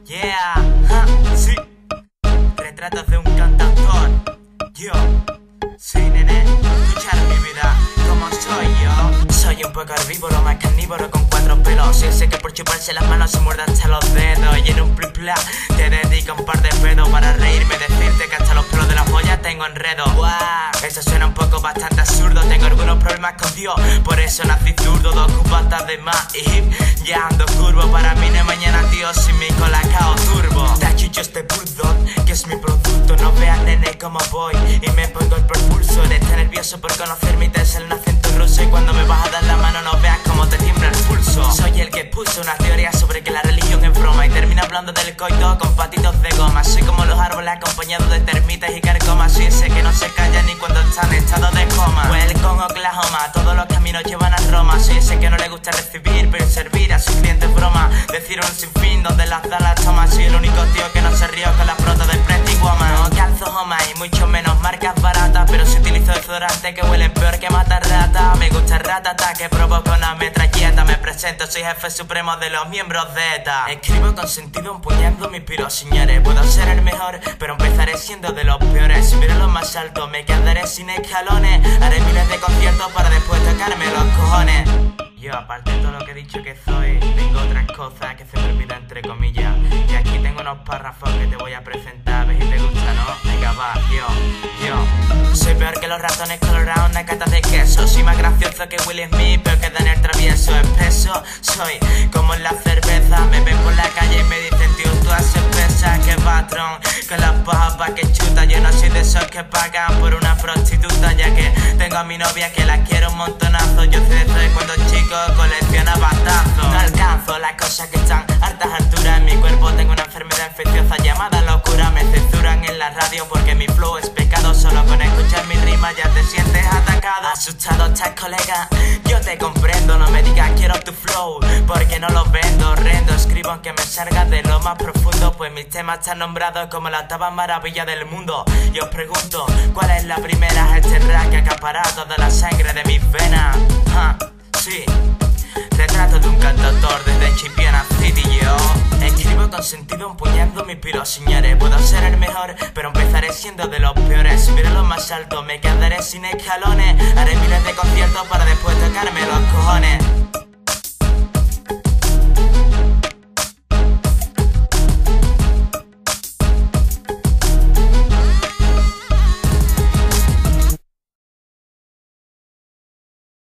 Yeah, sí. Retratos de un cantautor. Yo, sí, nene. Escuchar mi vida como soy yo. Soy un poco herbívoro, más carnívoro con 4 pelos. Y sé que por chuparse las manos se muerde hasta los dedos. Y en un plipla te dedico un par de pedos para reírme, decirte que hasta los pelos de la polla tengo enredo. Wow, eso suena un poco bastante absurdo. Tengo algunos problemas con Dios, por eso nací zurdo. 2 cubatas de más y ya ando curvo. Para mí no hay mañana, tío, sin mi colacao turbo. Te achucho este bulldog, que es mi producto. No veas, nene, cómo voy y me pongo el propulso. Eres nervioso por conocer mi test en un acento ruso. Y cuando me vas a dar la mano no veas cómo te tiembla el pulso. Soy el que puso una teoría sobre que la religión es broma y termina hablando del coito con patitos de goma. Soy como los árboles acompañados de termitas y carcomas. Soy ese que no se calla ni cuando está en estado de coma. Welcome Oklahoma, todos los caminos llevan a Roma. Soy ese que no le gusta recibir pero servir a sus clientes broma. Decir un sinfín donde las da las tomas. Soy el único tío que no se rió con la prota del Pretty Woman. No calzo homa y mucho menos marcas baratas, pero si utilizo desodorante que huelen peor que matar rata. Me gusta ratata que provoca una metralleta. Me presento, soy jefe supremo de los miembros de ETA. Escribo con sentido empuñando mis piros, señores. Puedo ser el mejor, pero empezaré siendo de los peores. Subiré a lo más alto, me quedaré sin escalones. Haré miles de conciertos para después tocarme los cojones. Yo, aparte de todo lo que he dicho que soy, tengo otras cosas que se me olvidan entre comillas. Y aquí tengo unos párrafos que te voy a presentar, a ver si te gusta, ¿no? Venga, va, yo soy peor que los ratones colorados, nacatas de queso. Soy más gracioso que Will Smith, peor que Daniel Travieso. Espeso, soy como en la cerveza. Me ven por la calle y me dicen, tío, tú haces pesa. Que patrón, con las pajas que chuta. Yo no soy de esos que pagan por una prostituta, ya que tengo a mi novia que la quiero un montonazo. Yo sé de eso de cuando chico colecciona batazos. No alcanzo las cosas que están a altas alturas. En mi cuerpo tengo una enfermedad infecciosa llamada locura. Me censuran en la radio porque mi flow es pecado. Solo con escuchar mi rima ya te sientes atacado. Asustado estás, colega, yo te comprendo. No me digas quiero tu flow, porque no lo vendo. Horrendo, escribo aunque me salga de lo más profundo, pues mis temas están nombrados como la octava maravilla del mundo. Y os pregunto, ¿cuál es la primera? Este rap que acapara toda la sangre de mis venas. Sí, retrato de un cantautor desde Chipiona City. Yo escribo con sentido empuñando mis piros, señores. Puedo ser el mejor, pero empezaré siendo de los peores. Subiré a lo más alto, me quedaré sin escalones. Haré miles de conciertos para después tocarme los cojones.